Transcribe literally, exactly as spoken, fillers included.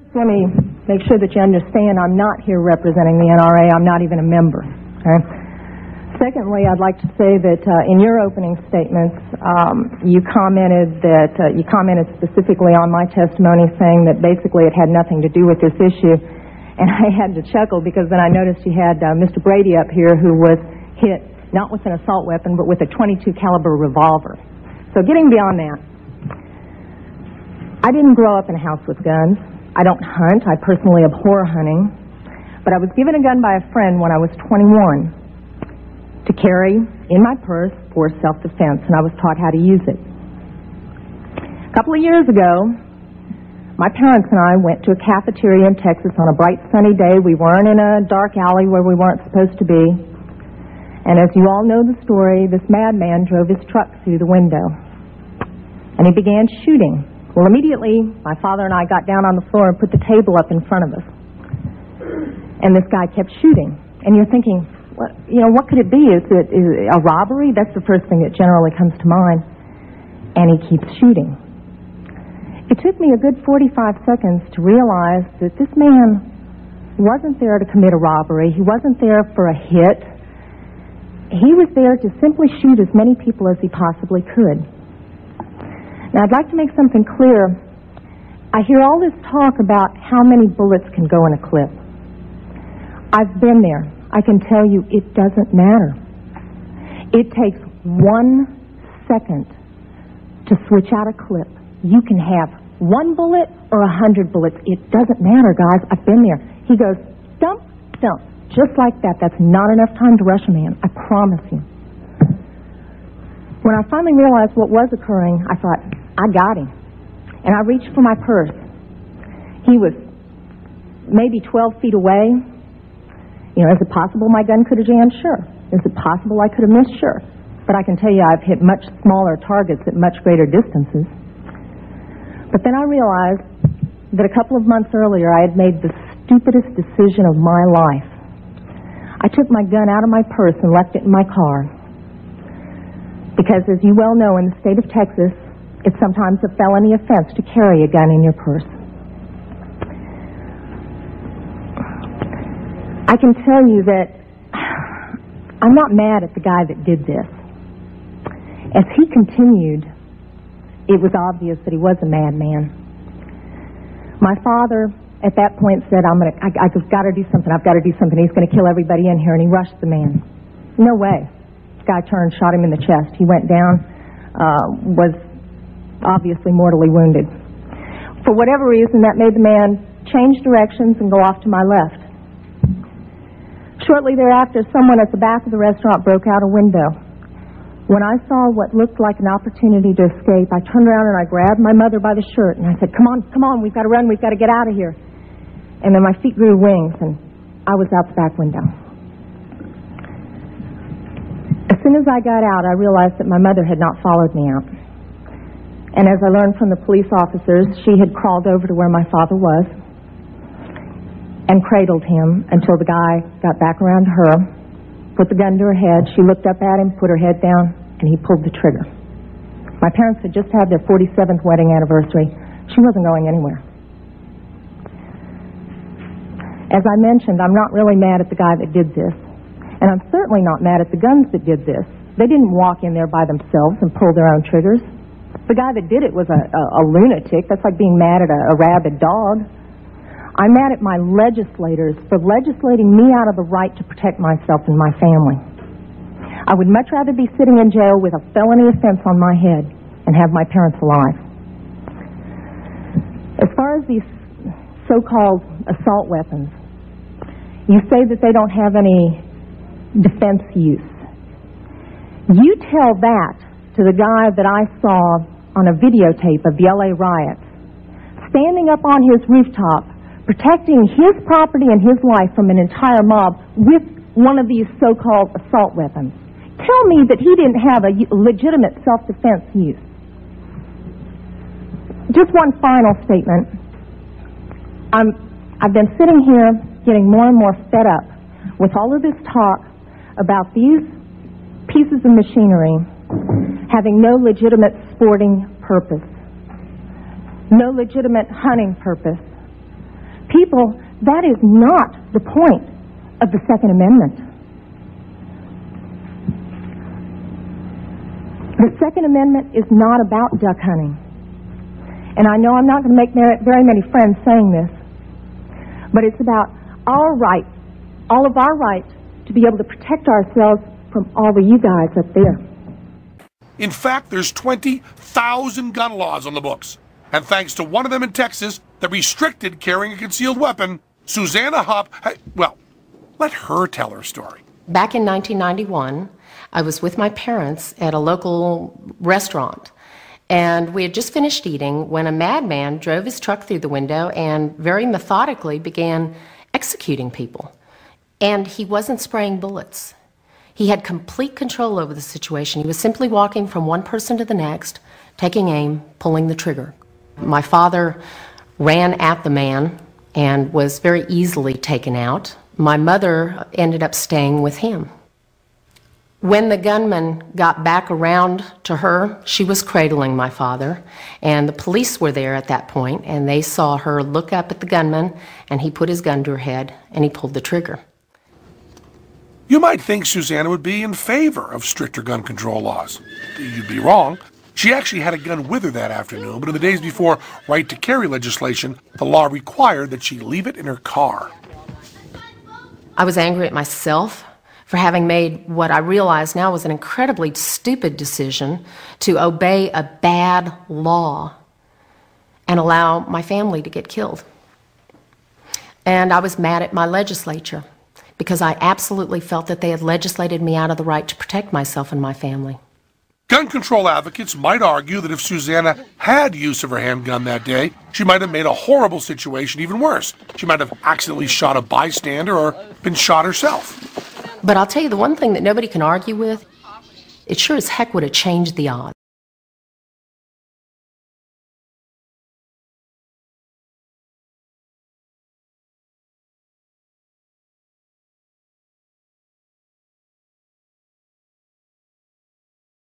let me make sure that you understand I'm not here representing the N R A. I'm not even a member. Okay? Secondly, I'd like to say that uh, in your opening statements, um, you commented that uh, you commented specifically on my testimony, saying that basically it had nothing to do with this issue. And I had to chuckle because then I noticed you had uh, Mister Brady up here, who was hit not with an assault weapon but with a twenty-two caliber revolver. So getting beyond that, I didn't grow up in a house with guns. I don't hunt. I personally abhor hunting. But I was given a gun by a friend when I was twenty-one. To carry in my purse for self-defense, and I was taught how to use it. A couple of years ago, my parents and I went to a cafeteria in Texas on a bright sunny day. We weren't in a dark alley where we weren't supposed to be. And as you all know the story, this madman drove his truck through the window. And he began shooting. Well, immediately, my father and I got down on the floor and put the table up in front of us. And this guy kept shooting. And you're thinking, what, you know, what could it be? Is it, is it a robbery? That's the first thing that generally comes to mind. And he keeps shooting. It took me a good forty-five seconds to realize that this man wasn't there to commit a robbery. He wasn't there for a hit. He was there to simply shoot as many people as he possibly could. Now, I'd like to make something clear. I hear all this talk about how many bullets can go in a clip. I've been there. I can tell you it doesn't matter. It takes one second to switch out a clip. You can have one bullet or a hundred bullets. It doesn't matter, guys. I've been there. He goes, dump, dump, just like that. That's not enough time to rush a man. I promise you. When I finally realized what was occurring, I thought, I got him. And I reached for my purse. He was maybe twelve feet away. You know, is it possible my gun could have jammed? Sure. Is it possible I could have missed? Sure. But I can tell you I've hit much smaller targets at much greater distances. But then I realized that a couple of months earlier I had made the stupidest decision of my life. I took my gun out of my purse and left it in my car. Because as you well know, in the state of Texas, it's sometimes a felony offense to carry a gun in your purse. I can tell you that I'm not mad at the guy that did this. As he continued, it was obvious that he was a madman. My father, at that point, said, I'm gonna, I, I've got to do something. I've got to do something. He's going to kill everybody in here, and he rushed the man. No way. This guy turned, shot him in the chest. He went down, uh, was obviously mortally wounded. For whatever reason, that made the man change directions and go off to my left. Shortly thereafter, someone at the back of the restaurant broke out a window. When I saw what looked like an opportunity to escape, I turned around and I grabbed my mother by the shirt and I said, come on, come on, we've got to run, we've got to get out of here. And then my feet grew wings and I was out the back window. As soon as I got out, I realized that my mother had not followed me out. And as I learned from the police officers, she had crawled over to where my father was and cradled him until the guy got back around to her, put the gun to her head. She looked up at him, put her head down, and he pulled the trigger. My parents had just had their forty-seventh wedding anniversary. She wasn't going anywhere. As I mentioned, I'm not really mad at the guy that did this. And I'm certainly not mad at the guns that did this. They didn't walk in there by themselves and pull their own triggers. The guy that did it was a, a, a lunatic. That's like being mad at a, a rabid dog. I'm mad at my legislators for legislating me out of the right to protect myself and my family. I would much rather be sitting in jail with a felony offense on my head and have my parents alive. As far as these so-called assault weapons, you say that they don't have any defense use. You tell that to the guy that I saw on a videotape of the L A riots, standing up on his rooftop, protecting his property and his life from an entire mob with one of these so-called assault weapons. Tell me that he didn't have a legitimate self-defense use. Just one final statement. I'm, I've been sitting here getting more and more fed up with all of this talk about these pieces of machinery having no legitimate sporting purpose, no legitimate hunting purpose, people, that is not the point of the Second Amendment. The Second Amendment is not about duck hunting. And I know I'm not going to make very many friends saying this, but it's about our rights, all of our rights, to be able to protect ourselves from all of you guys up there. In fact, there's twenty thousand gun laws on the books. And thanks to one of them in Texas that restricted carrying a concealed weapon, Suzanna Hupp, well, let her tell her story. Back in nineteen ninety-one, I was with my parents at a local restaurant, and we had just finished eating when a madman drove his truck through the window and very methodically began executing people. And he wasn't spraying bullets. He had complete control over the situation. He was simply walking from one person to the next, taking aim, pulling the trigger. My father ran at the man and was very easily taken out. My mother ended up staying with him. When the gunman got back around to her, she was cradling my father, and the police were there at that point, and they saw her look up at the gunman, and he put his gun to her head, and he pulled the trigger. You might think Suzanna would be in favor of stricter gun control laws. You'd be wrong. She actually had a gun with her that afternoon, but in the days before right-to-carry legislation, the law required that she leave it in her car. I was angry at myself for having made what I realize now was an incredibly stupid decision to obey a bad law and allow my family to get killed. And I was mad at my legislature because I absolutely felt that they had legislated me out of the right to protect myself and my family. Gun control advocates might argue that if Suzanna had use of her handgun that day, she might have made a horrible situation even worse. She might have accidentally shot a bystander or been shot herself. But I'll tell you the one thing that nobody can argue with, it sure as heck would have changed the odds.